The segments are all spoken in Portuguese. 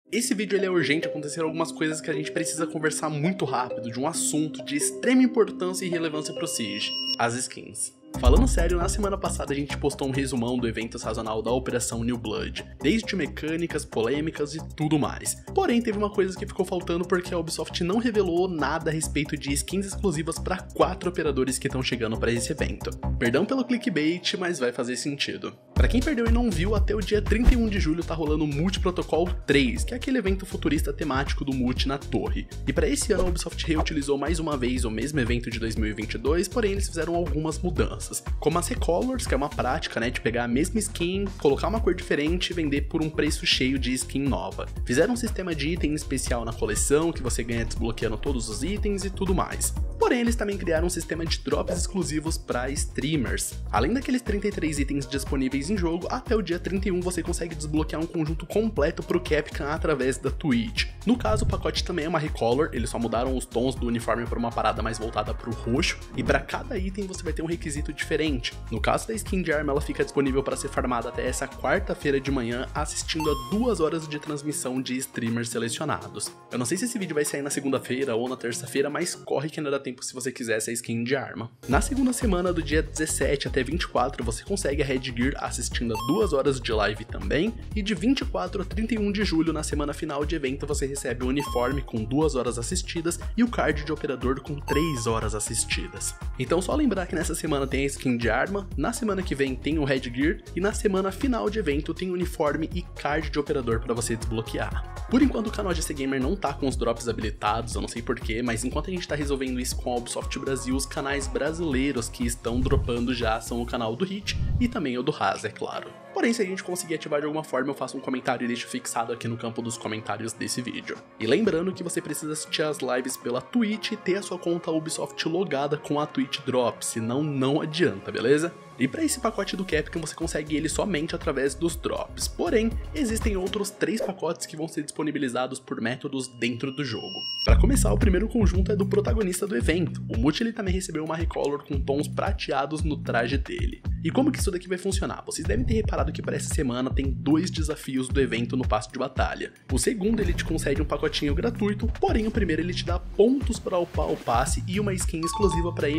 Esse vídeo ele é urgente, aconteceram algumas coisas que a gente precisa conversar muito rápido de um assunto de extrema importância e relevância pro Siege, as skins. Falando sério, na semana passada a gente postou um resumão do evento sazonal da Operação New Blood, desde mecânicas, polêmicas e tudo mais. Porém, teve uma coisa que ficou faltando porque a Ubisoft não revelou nada a respeito de skins exclusivas para 4 operadores que estão chegando para esse evento. Perdão pelo clickbait, mas vai fazer sentido. Para quem perdeu e não viu, até o dia 31 de julho tá rolando o Multi Protocol 3, que é aquele evento futurista temático do Multi na torre. E para esse ano a Ubisoft reutilizou mais uma vez o mesmo evento de 2022, porém eles fizeram algumas mudanças. Como as Recolors, que é uma prática, de pegar a mesma skin, colocar uma cor diferente e vender por um preço cheio de skin nova. Fizeram um sistema de item especial na coleção, que você ganha desbloqueando todos os itens e tudo mais. Porém, eles também criaram um sistema de drops exclusivos para streamers. Além daqueles 33 itens disponíveis em jogo, até o dia 31 você consegue desbloquear um conjunto completo pro Capcom através da Twitch. No caso, o pacote também é uma Recolor, eles só mudaram os tons do uniforme para uma parada mais voltada pro roxo, e para cada item você vai ter um requisito diferente. No caso da skin de arma, ela fica disponível para ser farmada até essa quarta-feira de manhã, assistindo a 2 horas de transmissão de streamers selecionados. Eu não sei se esse vídeo vai sair na segunda-feira ou na terça-feira, mas corre que ainda dá tempo se você quiser essa skin de arma. Na segunda semana, do dia 17 até 24, você consegue a Headgear assistindo a 2 horas de live também, e de 24 a 31 de julho, na semana final de evento, você recebe o uniforme com 2 horas assistidas e o card de operador com 3 horas assistidas. Então só lembrar que nessa semana tem a skin de arma, na semana que vem tem o Headgear, e na semana final de evento tem uniforme e card de operador para você desbloquear. Por enquanto o canal GC Gamer não tá com os drops habilitados, eu não sei porquê, mas enquanto a gente tá resolvendo isso com a Ubisoft Brasil, os canais brasileiros que estão dropando já são o canal do Hit e também o do Haas, é claro. Porém, se a gente conseguir ativar de alguma forma, eu faço um comentário e deixo fixado aqui no campo dos comentários desse vídeo. E lembrando que você precisa assistir as lives pela Twitch e ter a sua conta Ubisoft logada com a Twitch Drop, senão não adianta, beleza? E para esse pacote do Capcom você consegue ele somente através dos drops, porém existem outros 3 pacotes que vão ser disponibilizados por métodos dentro do jogo. Para começar, o primeiro conjunto é do protagonista do evento. O Multi ele também recebeu uma Recolor com tons prateados no traje dele. E como que isso daqui vai funcionar? Vocês devem ter reparado que para essa semana tem 2 desafios do evento no passe de batalha. O segundo ele te concede um pacotinho gratuito, porém o primeiro ele te dá pontos para upar o passe e uma skin exclusiva para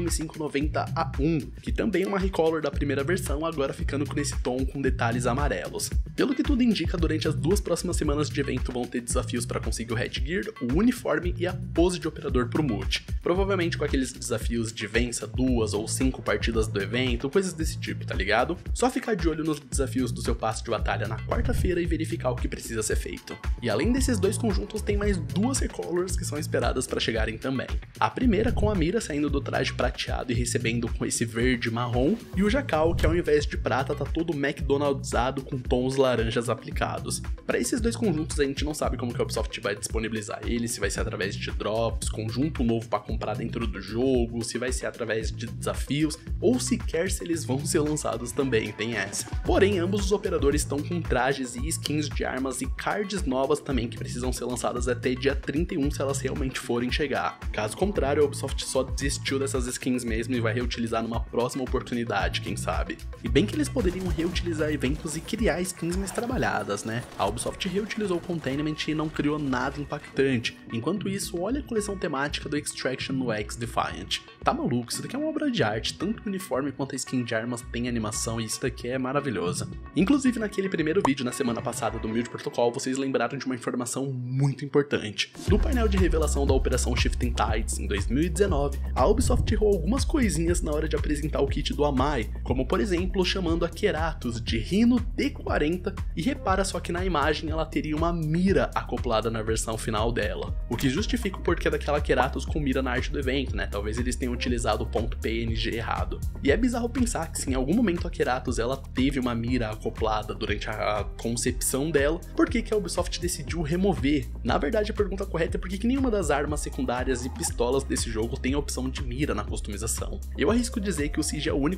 M590A1, que também é uma Recolor da primeira versão, agora ficando com esse tom com detalhes amarelos. Pelo que tudo indica, durante as 2 próximas semanas de evento vão ter desafios para conseguir o Headgear, o uniforme e a pose de operador pro Multi. Provavelmente com aqueles desafios de vença 2 ou 5 partidas do evento, coisas desse tipo, tá ligado? Só ficar de olho nos desafios do seu passe de batalha na quarta-feira e verificar o que precisa ser feito. E além desses 2 conjuntos, tem mais 2 Recolors que são esperadas para chegarem também. A primeira com a Mira saindo do traje prateado e recebendo com esse verde marrom, e o Jackal, que ao invés de prata tá todo McDonald'sado com tons laranjas aplicados. Para esses 2 conjuntos a gente não sabe como que a Ubisoft vai disponibilizar eles, se vai ser através de drops, conjunto novo para comprar dentro do jogo, se vai ser através de desafios, ou sequer se eles vão ser lançados também, tem essa. Porém, ambos os operadores estão com trajes e skins de armas e cards novas também que precisam ser lançadas até dia 31 se elas realmente forem chegar. Caso contrário, a Ubisoft só desistiu dessas skins mesmo e vai reutilizar numa próxima oportunidade, quem sabe. E bem que eles poderiam reutilizar eventos e criar skins mais trabalhadas, né? A Ubisoft reutilizou o Containment e não criou nada impactante. Enquanto isso, olha a coleção temática do Extraction no X-Defiant. Tá maluco, isso daqui é uma obra de arte, tanto o uniforme quanto a skin de armas tem animação e isso daqui é maravilhoso. Inclusive naquele primeiro vídeo na semana passada do Multi Protocol, vocês lembraram de uma informação muito importante. No painel de revelação da Operação Shifting Tides em 2019, a Ubisoft errou algumas coisinhas na hora de apresentar o kit do Amai, como por exemplo chamando a Keratos de Rhino D40, e repara só que na imagem ela teria uma mira acoplada na versão final dela, o que justifica o porquê daquela Keratos com mira na arte do evento, né? Talvez eles tenham utilizado o ponto PNG errado. E é bizarro pensar que se em algum momento a Keratos ela teve uma mira acoplada durante a concepção dela, por que que a Ubisoft decidiu remover? Na verdade a pergunta correta é por que nenhuma das armas secundárias e pistolas desse jogo tem a opção de mira na customização. Eu arrisco dizer que o Siege é o único dos FPS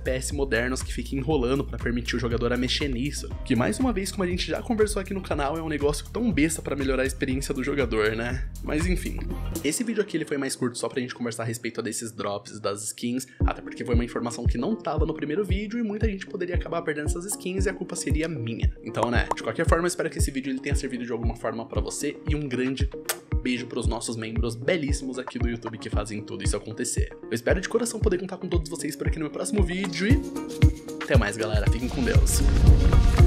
FPS modernos que fiquem enrolando pra permitir o jogador a mexer nisso. Que mais uma vez, como a gente já conversou aqui no canal, é um negócio tão besta pra melhorar a experiência do jogador, né? Mas enfim, esse vídeo aqui ele foi mais curto só pra gente conversar a respeito desses drops das skins, até porque foi uma informação que não tava no primeiro vídeo e muita gente poderia acabar perdendo essas skins e a culpa seria minha. Então, né, de qualquer forma, eu espero que esse vídeo ele tenha servido de alguma forma pra você e um grande beijo pros nossos membros belíssimos aqui do YouTube que fazem tudo isso acontecer. Eu espero de coração poder contar com todos vocês por aqui no meu próximo vídeo e até mais, galera. Fiquem com Deus.